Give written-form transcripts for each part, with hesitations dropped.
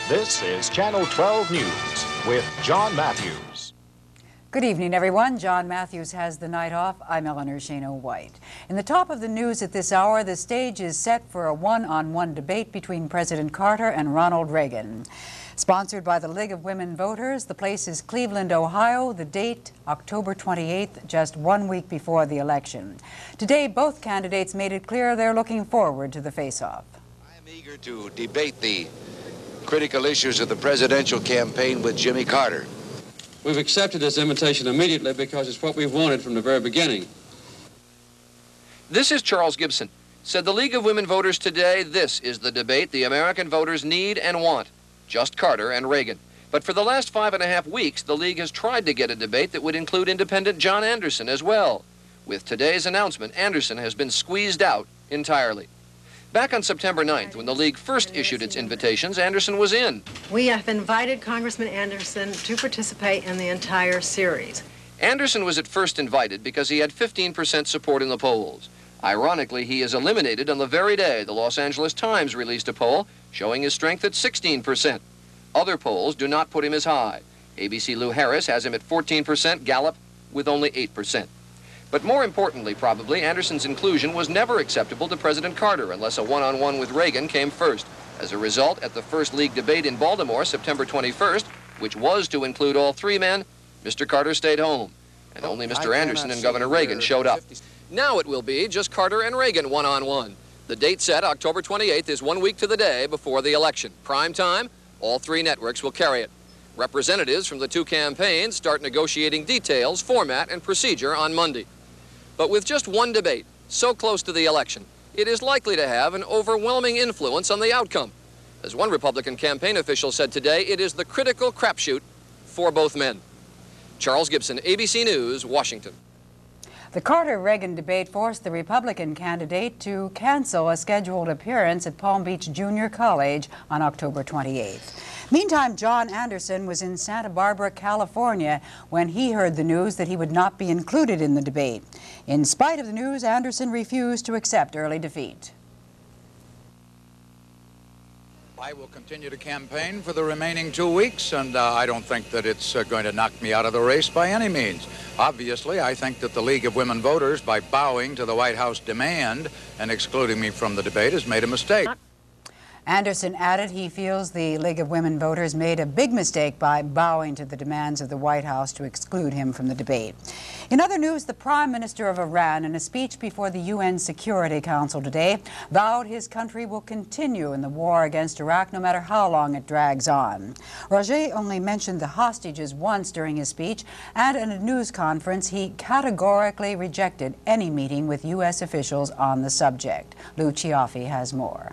This is Channel 12 News with John Matthews. Good evening, everyone. John Matthews has the night off. I'm Eleanor Schano White. In the top of the news at this hour, the stage is set for a one-on-one debate between President Carter and Ronald Reagan. Sponsored by the League of Women Voters, the place is Cleveland, Ohio. The date, October 28th, just 1 week before the election. Today, both candidates made it clear they're looking forward to the face-off. I am eager to debate the critical issues of the presidential campaign with Jimmy Carter. We've accepted this invitation immediately because it's what we've wanted from the very beginning. This is Charles Gibson. Said the League of Women Voters today, this is the debate the American voters need and want. Just Carter and Reagan. But for the last 5.5 weeks, the League has tried to get a debate that would include independent John Anderson as well. With today's announcement, Anderson has been squeezed out entirely. Back on September 9th, when the League first issued its invitations, Anderson was in. We have invited Congressman Anderson to participate in the entire series. Anderson was at first invited because he had 15% support in the polls. Ironically, he is eliminated on the very day the Los Angeles Times released a poll showing his strength at 16%. Other polls do not put him as high. ABC Lou Harris has him at 14%, Gallup with only 8%. But more importantly, probably, Anderson's inclusion was never acceptable to President Carter unless a one-on-one with Reagan came first. As a result, at the first League debate in Baltimore, September 21st, which was to include all three men, Mr. Carter stayed home, and only Mr. Anderson and Governor Reagan showed up. Now it will be just Carter and Reagan one-on-one. The date set, October 28th, is 1 week to the day before the election. Prime time, all three networks will carry it. Representatives from the two campaigns start negotiating details, format, and procedure on Monday. But with just one debate, so close to the election, it is likely to have an overwhelming influence on the outcome. As one Republican campaign official said today, it is the critical crapshoot for both men. Charles Gibson, ABC News, Washington. The Carter-Reagan debate forced the Republican candidate to cancel a scheduled appearance at Palm Beach Junior College on October 28th. Meantime, John Anderson was in Santa Barbara, California, when he heard the news that he would not be included in the debate. In spite of the news, Anderson refused to accept early defeat. I will continue to campaign for the remaining 2 weeks, and I don't think that it's going to knock me out of the race by any means. Obviously, I think that the League of Women Voters, by bowing to the White House demand and excluding me from the debate, has made a mistake. Anderson added he feels the League of Women Voters made a big mistake by bowing to the demands of the White House to exclude him from the debate. In other news, the Prime Minister of Iran, in a speech before the UN Security Council today, vowed his country will continue in the war against Iraq no matter how long it drags on. Rajiv only mentioned the hostages once during his speech, and in a news conference he categorically rejected any meeting with U.S. officials on the subject. Lou Chiaffi has more.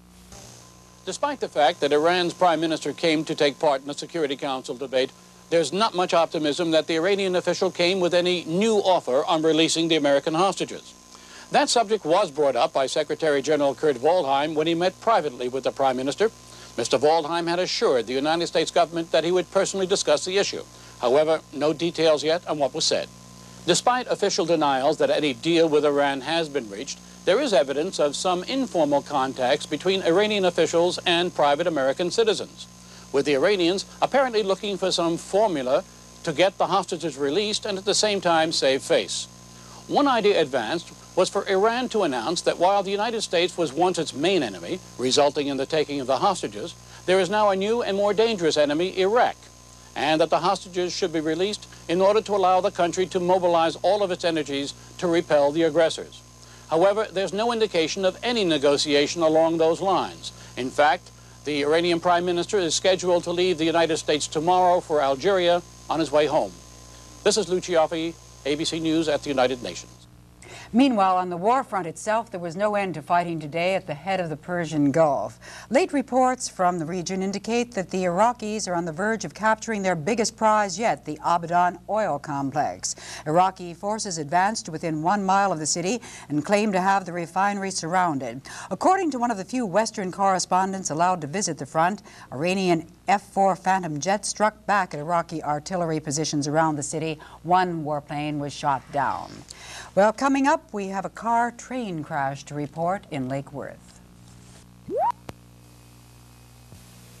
Despite the fact that Iran's prime minister came to take part in the Security Council debate, there's not much optimism that the Iranian official came with any new offer on releasing the American hostages. That subject was brought up by Secretary General Kurt Waldheim when he met privately with the prime minister. Mr. Waldheim had assured the United States government that he would personally discuss the issue. However, no details yet on what was said. Despite official denials that any deal with Iran has been reached, there is evidence of some informal contacts between Iranian officials and private American citizens, with the Iranians apparently looking for some formula to get the hostages released and at the same time save face. One idea advanced was for Iran to announce that while the United States was once its main enemy, resulting in the taking of the hostages, there is now a new and more dangerous enemy, Iraq, and that the hostages should be released in order to allow the country to mobilize all of its energies to repel the aggressors. However, there's no indication of any negotiation along those lines. In fact, the Iranian Prime Minister is scheduled to leave the United States tomorrow for Algeria on his way home. This is Lou Chiaffi, ABC News at the United Nations. Meanwhile, on the war front itself, there was no end to fighting today at the head of the Persian Gulf. Late reports from the region indicate that the Iraqis are on the verge of capturing their biggest prize yet, the Abadan oil complex. Iraqi forces advanced to within 1 mile of the city and claim to have the refinery surrounded. According to one of the few Western correspondents allowed to visit the front, Iranian F-4 Phantom jets struck back at Iraqi artillery positions around the city. One warplane was shot down. Well, coming up, we have a car-train crash to report in Lake Worth.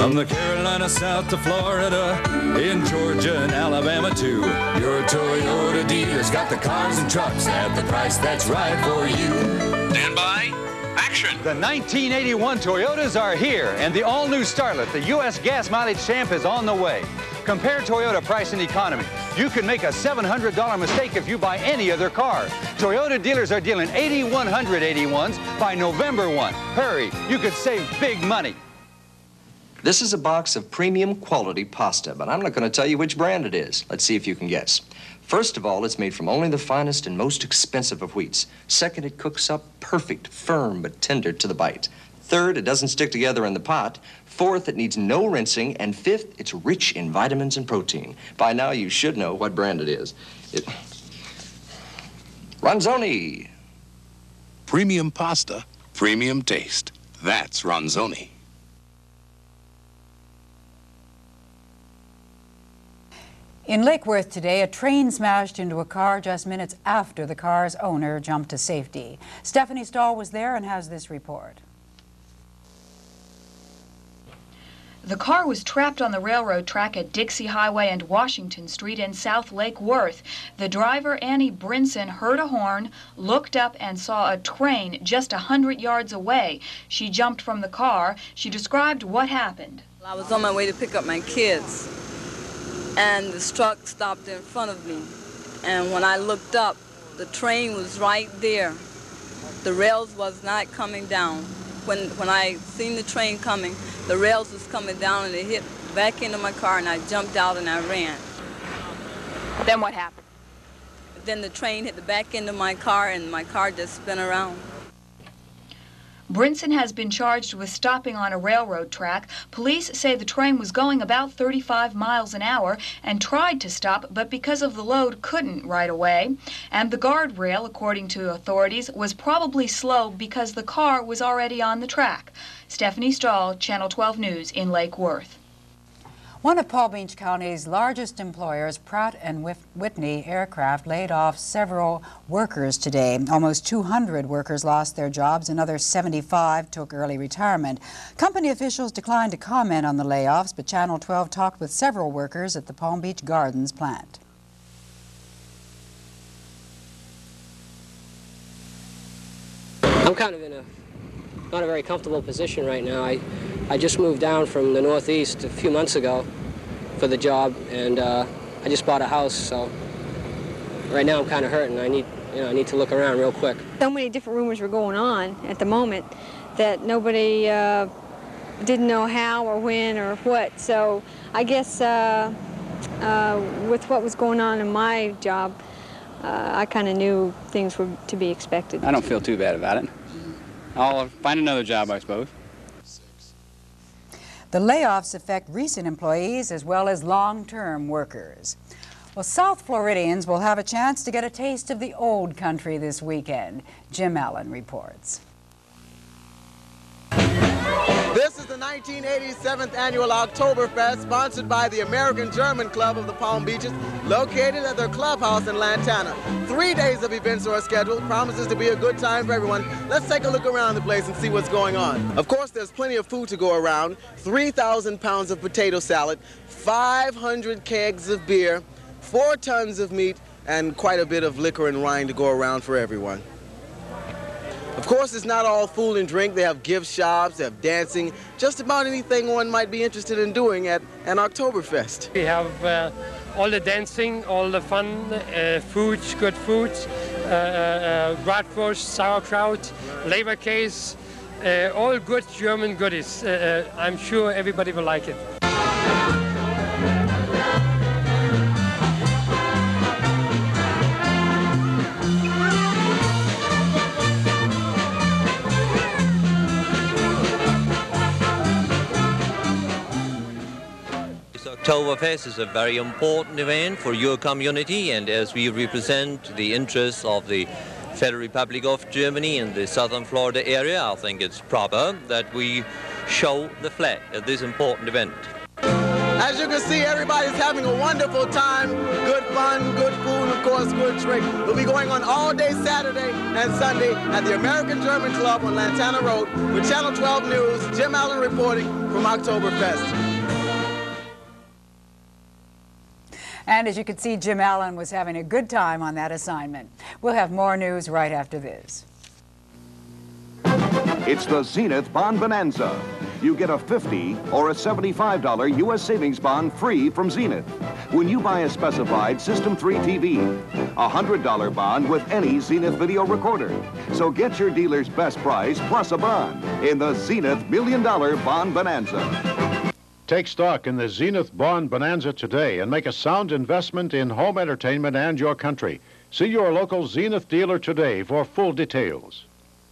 From the Carolinas south to Florida, in Georgia and Alabama too. Your Toyota dealer's got the cars and trucks at the price that's right for you. Stand by. Action. The 1981 Toyotas are here, and the all-new Starlet, the U.S. gas mileage champ, is on the way. Compare Toyota price and economy. You can make a $700 mistake if you buy any other car. Toyota dealers are dealing 8,100 81s by November 1. Hurry, you could save big money. This is a box of premium quality pasta, but I'm not going to tell you which brand it is. Let's see if you can guess. First of all, it's made from only the finest and most expensive of wheats. Second, it cooks up perfect, firm, but tender to the bite. Third, it doesn't stick together in the pot. Fourth, it needs no rinsing. And fifth, it's rich in vitamins and protein. By now, you should know what brand it is. Ronzoni. Premium pasta, premium taste. That's Ronzoni. In Lake Worth today, a train smashed into a car just minutes after the car's owner jumped to safety. Stephanie Stahl was there and has this report. The car was trapped on the railroad track at Dixie Highway and Washington Street in South Lake Worth. The driver, Annie Brinson, heard a horn, looked up and saw a train just 100 yards away. She jumped from the car. She described what happened. I was on my way to pick up my kids, and the truck stopped in front of me. And when I looked up, the train was right there. The rails was not coming down. When I seen the train coming, the rails was coming down and it hit back into my car, and I jumped out and I ran. Then what happened? Then the train hit the back end of my car and my car just spun around. Brinson has been charged with stopping on a railroad track. Police say the train was going about 35 miles an hour and tried to stop, but because of the load couldn't right away. And the guardrail, according to authorities, was probably slow because the car was already on the track. Stephanie Stahl, Channel 12 News in Lake Worth. One of Palm Beach County's largest employers, Pratt & Whitney Aircraft, laid off several workers today. Almost 200 workers lost their jobs. Another 75 took early retirement. Company officials declined to comment on the layoffs, but Channel 12 talked with several workers at the Palm Beach Gardens plant. I'm kind of in not a very comfortable position right now. I just moved down from the Northeast a few months ago for the job, and I just bought a house, so right now I'm kind of hurting. I need to look around real quick. So many different rumors were going on at the moment that nobody didn't know how or when or what. So I guess with what was going on in my job, I kind of knew things were to be expected. I don't feel too bad about it. I'll find another job, I suppose. The layoffs affect recent employees as well as long-term workers. Well, South Floridians will have a chance to get a taste of the old country this weekend. Jim Allen reports. This is the 1987th annual Oktoberfest, sponsored by the American German Club of the Palm Beaches, located at their clubhouse in Lantana. 3 days of events are scheduled. Promises to be a good time for everyone. Let's take a look around the place and see what's going on. Of course, there's plenty of food to go around. 3,000 pounds of potato salad, 500 kegs of beer, 4 tons of meat, and quite a bit of liquor and wine to go around for everyone. Of course, it's not all food and drink. They have gift shops, they have dancing, just about anything one might be interested in doing at an Oktoberfest. We have all the dancing, all the fun, foods, good foods, bratwurst, sauerkraut, leberkäse, all good German goodies. I'm sure everybody will like it. Oktoberfest is a very important event for your community, and as we represent the interests of the Federal Republic of Germany and the southern Florida area, I think it's proper that we show the flag at this important event. As you can see, everybody's having a wonderful time. Good fun, good food, and of course, good drink. We'll be going on all day Saturday and Sunday at the American German Club on Lantana Road. With Channel 12 News, Jim Allen reporting from Oktoberfest. And as you can see, Jim Allen was having a good time on that assignment. We'll have more news right after this. It's the Zenith Bond Bonanza. You get a $50 or a $75 U.S. savings bond free from Zenith when you buy a specified System 3 TV, a $100 bond with any Zenith video recorder. So get your dealer's best price plus a bond in the Zenith $1 Million Bond Bonanza. Take stock in the Zenith Bond Bonanza today and make a sound investment in home entertainment and your country. See your local Zenith dealer today for full details.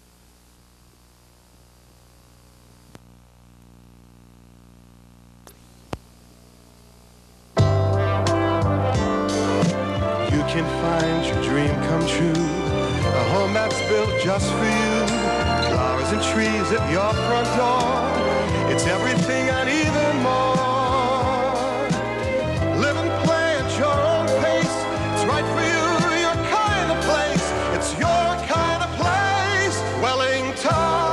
You can find your dream come true, a home that's built just for you, flowers and trees at your front door. It's everything and even more. Live and play at your own pace. It's right for you, your kind of place. It's your kind of place, Wellington.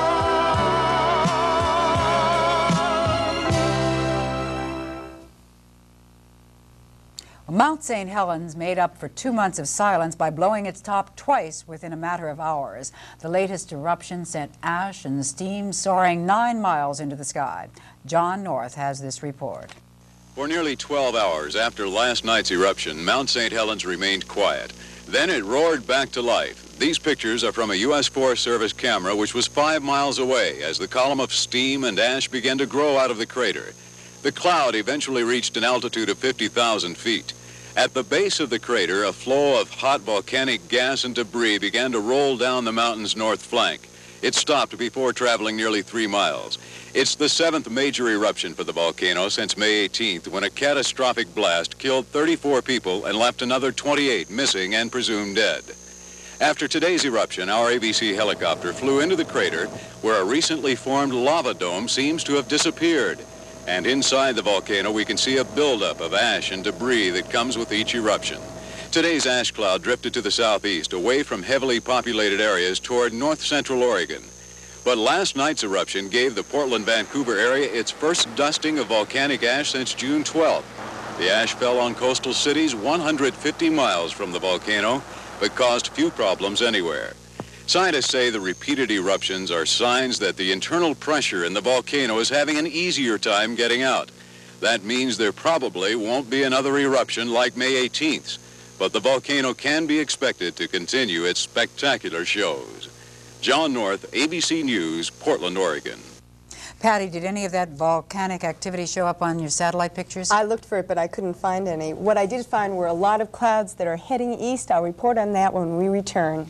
Mount St. Helens made up for 2 months of silence by blowing its top twice within a matter of hours. The latest eruption sent ash and steam soaring 9 miles into the sky. John North has this report. For nearly 12 hours after last night's eruption, Mount St. Helens remained quiet. Then it roared back to life. These pictures are from a U.S. Forest Service camera which was 5 miles away as the column of steam and ash began to grow out of the crater. The cloud eventually reached an altitude of 50,000 feet. At the base of the crater, a flow of hot volcanic gas and debris began to roll down the mountain's north flank. It stopped before traveling nearly 3 miles. It's the 7th major eruption for the volcano since May 18th, when a catastrophic blast killed 34 people and left another 28 missing and presumed dead. After today's eruption, our ABC helicopter flew into the crater, where a recently formed lava dome seems to have disappeared. And inside the volcano, we can see a buildup of ash and debris that comes with each eruption. Today's ash cloud drifted to the southeast, away from heavily populated areas toward north-central Oregon. But last night's eruption gave the Portland-Vancouver area its first dusting of volcanic ash since June 12th. The ash fell on coastal cities 150 miles from the volcano, but caused few problems anywhere. Scientists say the repeated eruptions are signs that the internal pressure in the volcano is having an easier time getting out. That means there probably won't be another eruption like May 18th, but the volcano can be expected to continue its spectacular shows. John North, ABC News, Portland, Oregon. Patty, did any of that volcanic activity show up on your satellite pictures? I looked for it, but I couldn't find any. What I did find were a lot of clouds that are heading east. I'll report on that when we return.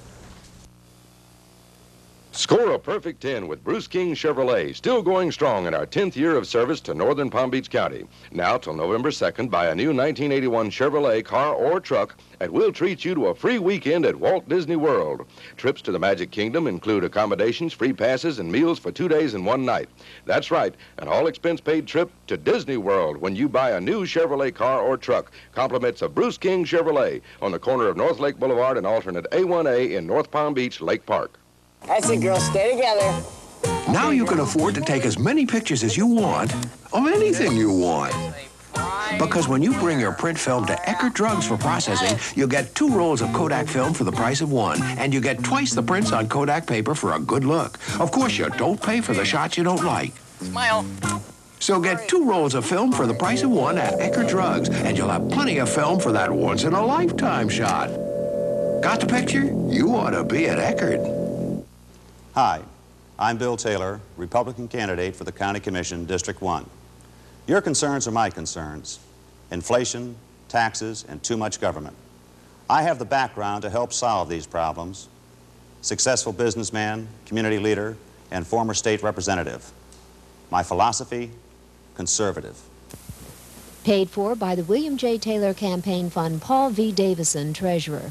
Score a perfect 10 with Bruce King Chevrolet, still going strong in our 10th year of service to northern Palm Beach County. Now till November 2nd, buy a new 1981 Chevrolet car or truck, and we'll treat you to a free weekend at Walt Disney World. Trips to the Magic Kingdom include accommodations, free passes, and meals for 2 days and 1 night. That's right, an all-expense-paid trip to Disney World when you buy a new Chevrolet car or truck. Compliments of Bruce King Chevrolet on the corner of North Lake Boulevard and alternate A1A in North Palm Beach, Lake Park. That's it, girls. Stay together. Now you can afford to take as many pictures as you want of anything you want. Because when you bring your print film to Eckert Drugs for processing, you'll get 2 rolls of Kodak film for the price of 1, and you get twice the prints on Kodak paper for a good look. Of course, you don't pay for the shots you don't like. Smile. So get 2 rolls of film for the price of 1 at Eckert Drugs, and you'll have plenty of film for that once-in-a-lifetime shot. Got the picture? You ought to be at Eckert. Hi, I'm Bill Taylor, Republican candidate for the County Commission, District 1. Your concerns are my concerns: inflation, taxes, and too much government. I have the background to help solve these problems. Successful businessman, community leader, and former state representative. My philosophy, conservative. Paid for by the William J. Taylor Campaign Fund, Paul V. Davison, Treasurer.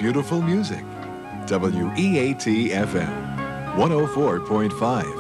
beautiful music. WEAT FM 104.5.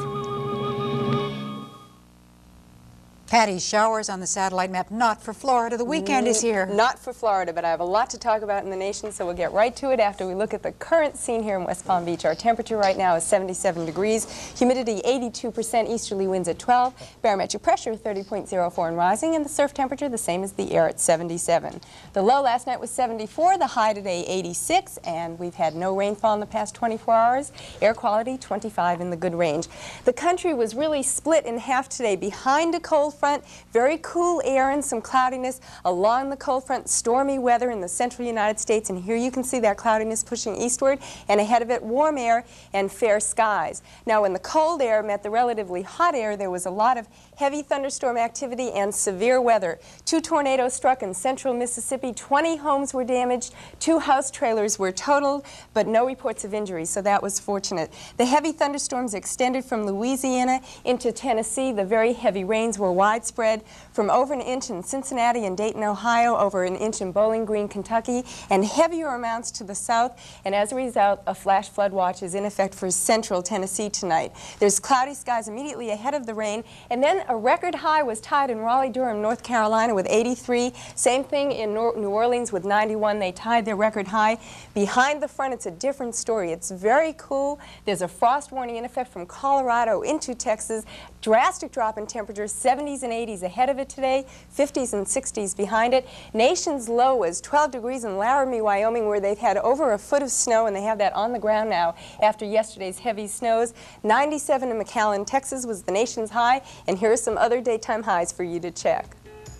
Patty, showers on the satellite map, not for Florida. The weekend is here. Not for Florida, but I have a lot to talk about in the nation, so we'll get right to it after we look at the current scene here in West Palm Beach. Our temperature right now is 77 degrees, humidity 82%, easterly winds at 12, barometric pressure 30.04 and rising, and the surf temperature the same as the air at 77. The low last night was 74, the high today 86, and we've had no rainfall in the past 24 hours. Air quality 25 in the good range. The country was really split in half today. Behind a cold front, very cool air and some cloudiness. Along the cold front, stormy weather in the central United States, and here you can see that cloudiness pushing eastward, and ahead of it warm air and fair skies. Now when the cold air met the relatively hot air, there was a lot of heavy thunderstorm activity and severe weather. 2 tornadoes struck in central Mississippi, 20 homes were damaged, 2 house trailers were totaled, but no reports of injuries, so that was fortunate. The heavy thunderstorms extended from Louisiana into Tennessee. The very heavy rains were widespread, from over an inch in Cincinnati and Dayton, Ohio, over an inch in Bowling Green, Kentucky, and heavier amounts to the south, and as a result, a flash flood watch is in effect for central Tennessee tonight. There's cloudy skies immediately ahead of the rain, and then a record high was tied in Raleigh-Durham, North Carolina with 83. Same thing in New Orleans with 91. They tied their record high. Behind the front, it's a different story. It's very cool. There's a frost warning in effect from Colorado into Texas. Drastic drop in temperatures, 70s and 80s ahead of it today, 50s and 60s behind it. Nation's low was 12 degrees in Laramie, Wyoming, where they've had over a foot of snow, and they have that on the ground now after yesterday's heavy snows. 97 in McAllen, Texas was the nation's high, and here are some other daytime highs for you to check.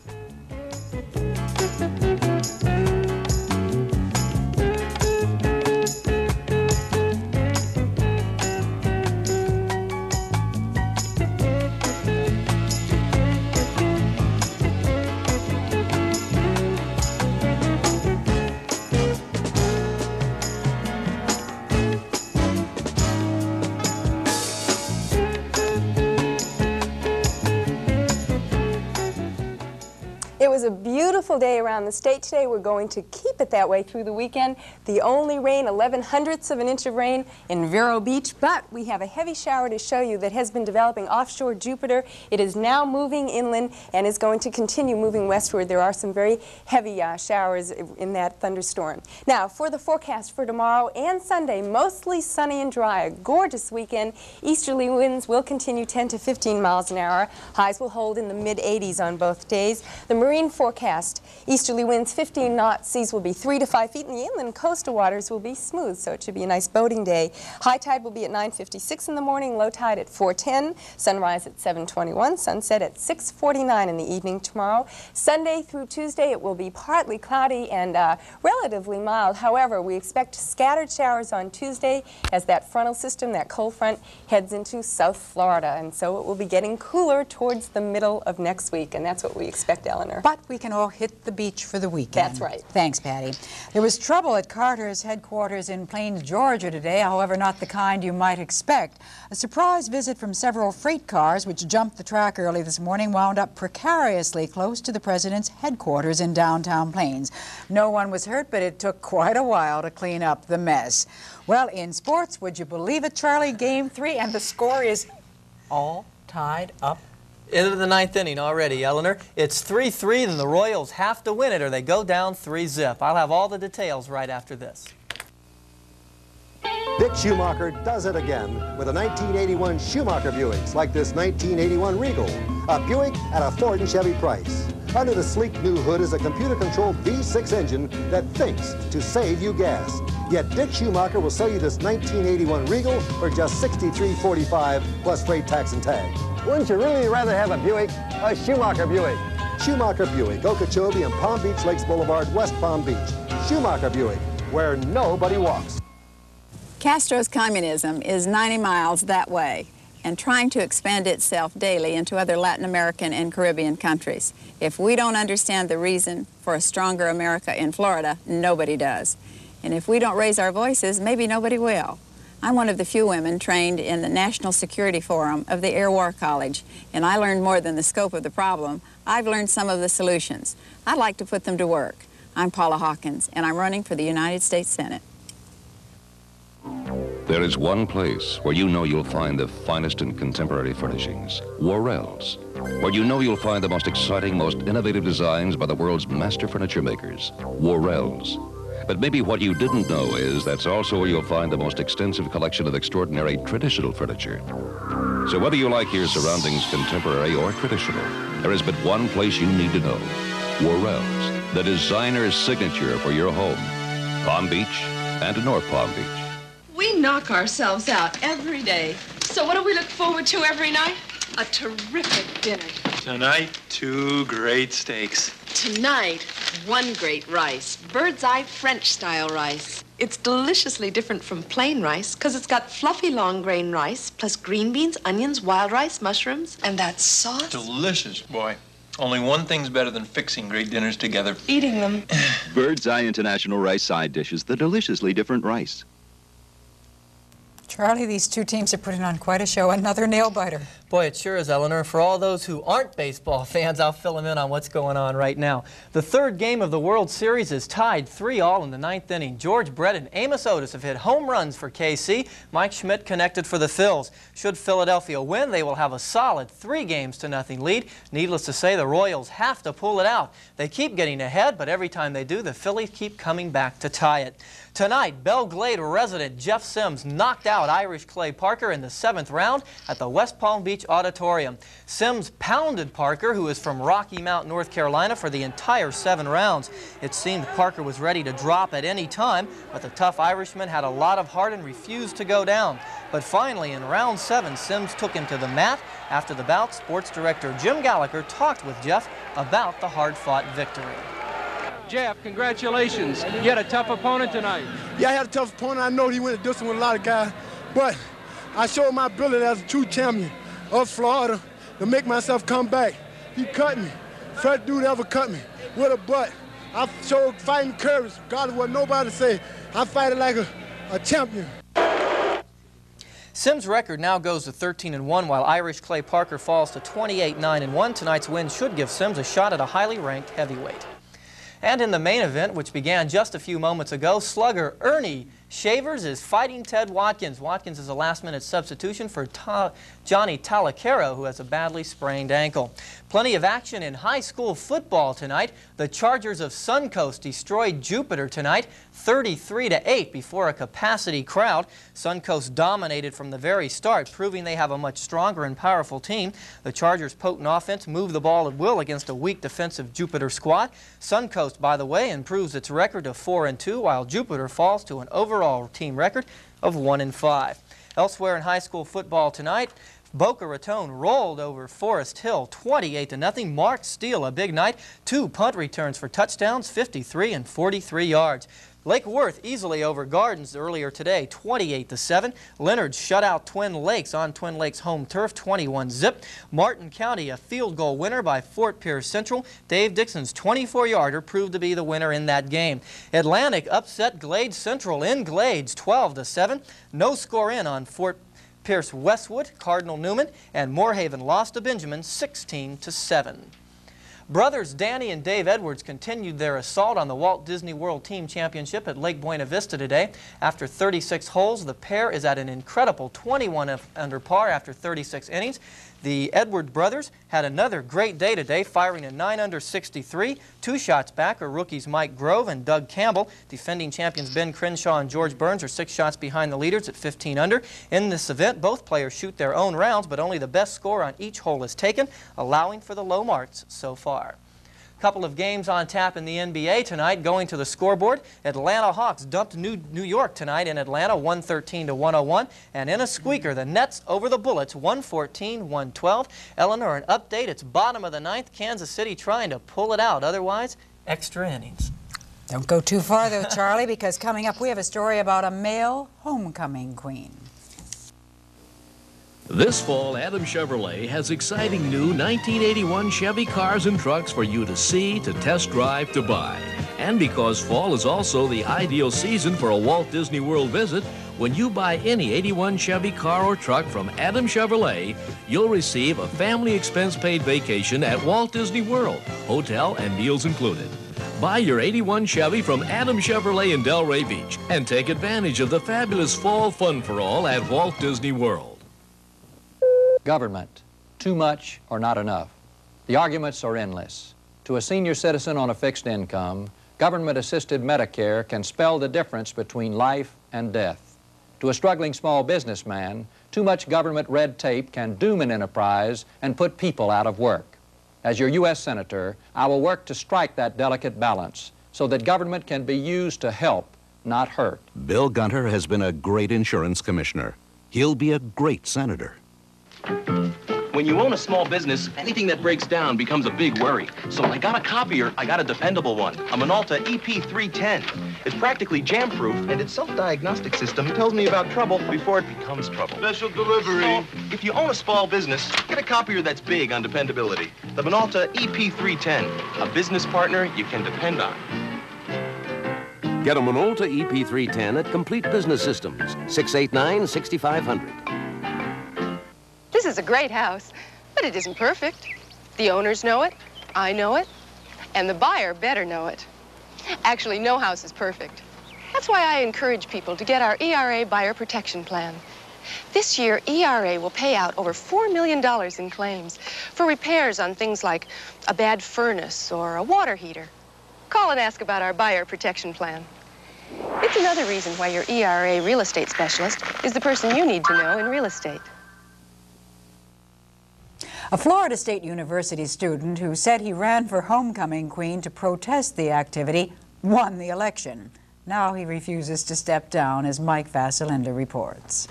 It was a beautiful day around the state today. We're going to keep it that way through the weekend. The only rain, 11/100ths of an inch of rain in Vero Beach, but we have a heavy shower to show you that has been developing offshore Jupiter. It is now moving inland and is going to continue moving westward. There are some very heavy showers in that thunderstorm. Now, for the forecast for tomorrow and Sunday, mostly sunny and dry. A gorgeous weekend. Easterly winds will continue 10 to 15 miles an hour. Highs will hold in the mid-80s on both days. The marine forecast, easterly winds 15 knots, seas will be 3 to 5 feet, and the inland coastal waters will be smooth, so it should be a nice boating day. High tide will be at 9:56 in the morning, low tide at 4:10, sunrise at 7:21, sunset at 6:49 in the evening tomorrow. Sunday through Tuesday, it will be partly cloudy and relatively mild. However, we expect scattered showers on Tuesday as that frontal system, that cold front, heads into South Florida, and so it will be getting cooler towards the middle of next week, and that's what we expect, Eleanor. But we can all hit the beach for the weekend. That's right. Thanks, Patty. There was trouble at Carter's headquarters in Plains, Georgia today, however, not the kind you might expect. A surprise visit from several freight cars, which jumped the track early this morning, wound up precariously close to the president's headquarters in downtown Plains. No one was hurt, but it took quite a while to clean up the mess. Well, in sports, would you believe it, Charlie? Game 3, and the score is all tied up. Into the 9th inning already, Eleanor. It's 3-3, and the Royals have to win it or they go down 3-zip. I'll have all the details right after this. Dick Schumacher does it again with the 1981 Schumacher Buicks, like this 1981 Regal, a Buick at a Ford and Chevy price. Under the sleek new hood is a computer-controlled V6 engine that thinks to save you gas. Yet Dick Schumacher will sell you this 1981 Regal for just $63.45 plus freight, tax, and tag. Wouldn't you really rather have a Buick? A Schumacher Buick. Schumacher Buick, Okeechobee and Palm Beach Lakes Boulevard, West Palm Beach. Schumacher Buick, where nobody walks. Castro's communism is 90 miles that way and trying to expand itself daily into other Latin American and Caribbean countries. If we don't understand the reason for a stronger America in Florida, nobody does. And if we don't raise our voices, maybe nobody will. I'm one of the few women trained in the National Security Forum of the Air War College, and I learned more than the scope of the problem. I've learned some of the solutions. I'd like to put them to work. I'm Paula Hawkins, and I'm running for the United States Senate. There is one place where you know you'll find the finest in contemporary furnishings, Worrell's, where you know you'll find the most exciting, most innovative designs by the world's master furniture makers, Worrell's. But maybe what you didn't know is that's also where you'll find the most extensive collection of extraordinary traditional furniture. So whether you like your surroundings contemporary or traditional, there is but one place you need to know, Worrell's, the designer's signature for your home, Palm Beach and North Palm Beach. We knock ourselves out every day. So what do we look forward to every night? A terrific dinner. Tonight, 2 great steaks. Tonight, 1 great rice. Bird's eye French-style rice. It's deliciously different from plain rice because it's got fluffy long grain rice plus green beans, onions, wild rice, mushrooms, and that sauce. Delicious, boy. Only one thing's better than fixing great dinners together. Eating them. Bird's Eye International Rice Side Dishes, the deliciously different rice. Charlie, these two teams are putting on quite a show. Another nail-biter. Boy, it sure is, Eleanor. For all those who aren't baseball fans, I'll fill them in on what's going on right now. The third game of the World Series is tied 3-3 in the 9th inning. George Brett and Amos Otis have hit home runs for KC. Mike Schmidt connected for the Phils. Should Philadelphia win, they will have a solid 3-0 lead. Needless to say, the Royals have to pull it out. They keep getting ahead, but every time they do, the Phillies keep coming back to tie it. Tonight, Belle Glade resident Jeff Sims knocked out Irish Clay Parker in the 7th round at the West Palm Beach Auditorium. Sims pounded Parker, who is from Rocky Mount, North Carolina, for the entire 7 rounds. It seemed Parker was ready to drop at any time, but the tough Irishman had a lot of heart and refused to go down. But finally, in round 7, Sims took him to the mat. After the bout, sports director Jim Gallagher talked with Jeff about the hard-fought victory. Jeff, congratulations. You had a tough opponent tonight. Yeah, I had a tough opponent. I know he went a distance with a lot of guys, but I showed my ability as a true champion of Florida to make myself come back. He cut me. First dude ever cut me with a butt. I showed fighting courage, regardless of what nobody say. I fight it like a champion. Sims' record now goes to 13-1, while Irish Clay Parker falls to 28-9-1. Tonight's win should give Sims a shot at a highly ranked heavyweight. And in the main event, which began just a few moments ago, slugger Ernie Shavers is fighting Ted Watkins. Watkins is a last-minute substitution for Johnny Talacaro, who has a badly sprained ankle. Plenty of action in high school football tonight. The Chargers of Suncoast destroyed Jupiter tonight, 33-8 before a capacity crowd. Suncoast dominated from the very start, proving they have a much stronger and powerful team. The Chargers' potent offense moved the ball at will against a weak defensive Jupiter squad. Suncoast, by the way, improves its record to 4-2, while Jupiter falls to an overall team record of 1-5. Elsewhere in high school football tonight, Boca Raton rolled over Forest Hill 28-0. Mark Steele, a big night. 2 punt returns for touchdowns, 53 and 43 yards. Lake Worth easily over Gardens earlier today, 28-7. Leonard shut out Twin Lakes on Twin Lakes home turf, 21-zip. Martin County, a field goal winner by Fort Pierce Central. Dave Dixon's 24-yarder proved to be the winner in that game. Atlantic upset Glades Central in Glades, 12-7. No score in on Fort Pierce Westwood, Cardinal Newman, and Moorhaven lost to Benjamin, 16-7. Brothers Danny and Dave Edwards continued their assault on the Walt Disney World Team Championship at Lake Buena Vista today. After 36 holes, the pair is at an incredible 21 under par after 36 innings. The Edwards brothers had another great day today, firing a 9 under 63. 2 shots back are rookies Mike Grove and Doug Campbell. Defending champions Ben Crenshaw and George Burns are 6 shots behind the leaders at 15 under. In this event, both players shoot their own rounds, but only the best score on each hole is taken, allowing for the low marks so far. Couple of games on tap in the NBA tonight. Going to the scoreboard, Atlanta Hawks dumped New York tonight in Atlanta, 113-101. And in a squeaker, the Nets over the Bullets, 114-112. Eleanor, an update. It's bottom of the 9th. Kansas City trying to pull it out. Otherwise, extra innings. Don't go too far, though, Charlie, because coming up we have a story about a male homecoming queen. This fall, Adam Chevrolet has exciting new 1981 Chevy cars and trucks for you to see, to test drive, to buy. And because fall is also the ideal season for a Walt Disney World visit, when you buy any 81 Chevy car or truck from Adam Chevrolet, you'll receive a family expense-paid vacation at Walt Disney World, hotel and meals included. Buy your 81 Chevy from Adam Chevrolet in Delray Beach and take advantage of the fabulous fall fun for all at Walt Disney World. Government, too much or not enough. The arguments are endless. To a senior citizen on a fixed income, government-assisted Medicare can spell the difference between life and death. To a struggling small businessman, too much government red tape can doom an enterprise and put people out of work. As your U.S. Senator, I will work to strike that delicate balance so that government can be used to help, not hurt. Bill Gunter has been a great insurance commissioner. He'll be a great senator. When you own a small business, anything that breaks down becomes a big worry. So when I got a copier, I got a dependable one, a Minolta EP310. It's practically jam-proof, and its self-diagnostic system tells me about trouble before it becomes trouble. Special delivery. So, if you own a small business, get a copier that's big on dependability. The Minolta EP310, a business partner you can depend on. Get a Minolta EP310 at Complete Business Systems, 689-6500. This is a great house, but it isn't perfect. The owners know it, I know it, and the buyer better know it. Actually, no house is perfect. That's why I encourage people to get our ERA Buyer Protection Plan. This year, ERA will pay out over $4 million in claims for repairs on things like a bad furnace or a water heater. Call and ask about our Buyer Protection Plan. It's another reason why your ERA real estate specialist is the person you need to know in real estate. A Florida State University student who said he ran for homecoming queen to protest the activity won the election. Now he refuses to step down, as Mike Vasalinda reports.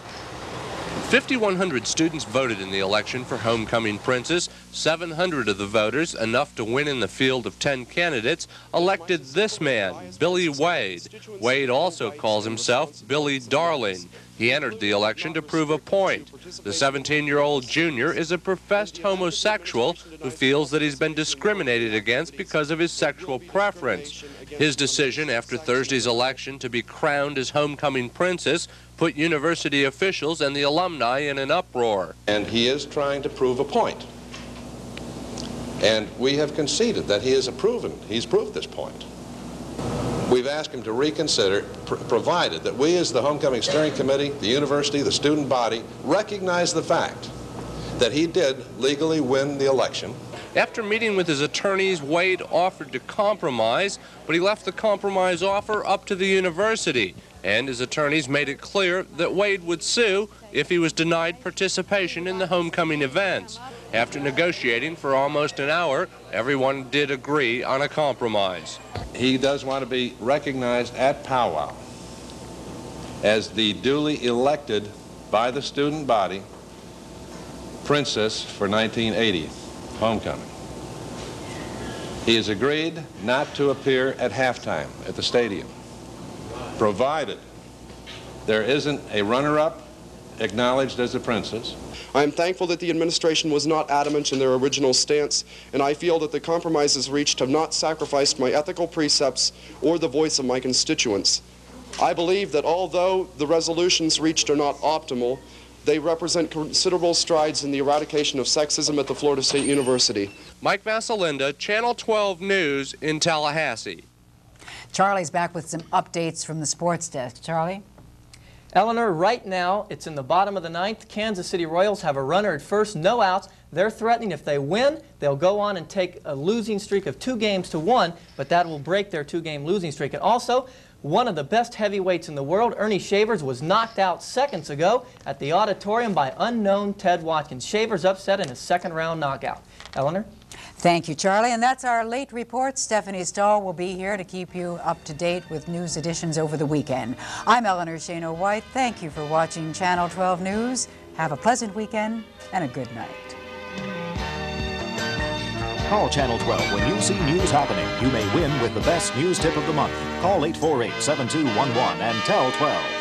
5,100 students voted in the election for homecoming princess. 700 of the voters, enough to win in the field of 10 candidates, elected this man, Billy Wade. Wade also calls himself Billy Darling. He entered the election to prove a point. The 17-year-old junior is a professed homosexual who feels that he's been discriminated against because of his sexual preference. His decision after Thursday's election to be crowned as homecoming princess put university officials and the alumni in an uproar. And he is trying to prove a point. And we have conceded that he's proved this point. We've asked him to reconsider, provided that we as the Homecoming Steering Committee, the university, the student body, recognize the fact that he did legally win the election. After meeting with his attorneys, Wade offered to compromise, but he left the compromise offer up to the university. And his attorneys made it clear that Wade would sue if he was denied participation in the homecoming events. After negotiating for almost an hour, everyone did agree on a compromise. He does want to be recognized at powwow as the duly elected by the student body princess for 1980 homecoming. He has agreed not to appear at halftime at the stadium, provided there isn't a runner-up acknowledged as a princess. I am thankful that the administration was not adamant in their original stance, and I feel that the compromises reached have not sacrificed my ethical precepts or the voice of my constituents. I believe that although the resolutions reached are not optimal, they represent considerable strides in the eradication of sexism at the Florida State University. Mike Vasalinda, Channel 12 News in Tallahassee. Charlie's back with some updates from the sports desk. Charlie? Eleanor, right now, it's in the bottom of the ninth. Kansas City Royals have a runner at first, no outs. They're threatening if they win, they'll go on and take a losing streak of 2-1, but that will break their 2-game losing streak. And also, one of the best heavyweights in the world, Ernie Shavers, was knocked out seconds ago at the auditorium by unknown Ted Watkins. Shavers upset in a second-round knockout. Eleanor? Thank you, Charlie. And that's our late report. Stephanie Stahl will be here to keep you up to date with news editions over the weekend. I'm Eleanor Schano White. Thank you for watching Channel 12 News. Have a pleasant weekend and a good night. Call Channel 12 when you see news happening. You may win with the best news tip of the month. Call 848-7211 and tell 12.